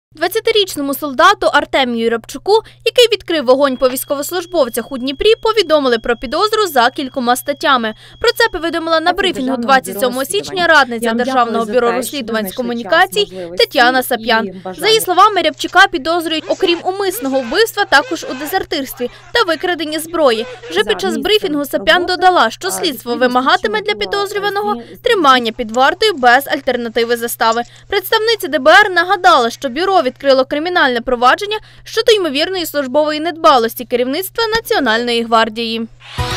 20-річному солдату Артемію Рябчуку, який відкрив вогонь по військовослужбовцях у Дніпрі, повідомили про підозру за кількома статтями. Про це повідомила на брифінгу 27 січня радниця Державного бюро розслідувань з комунікацій Тетяна Сап'ян. За її словами, Рябчука підозрюють, окрім умисного вбивства, також у дезертирстві та викраденні зброї. Вже під час брифінгу Сап'ян додала, що слідство вимагатиме для підозрюваного тримання під вартою без альтернативи застави. Представниця ДБР нагадала, що бюро відкрило кримінальне провадження щодо ймовірної службової недбалості керівництва Національної гвардії.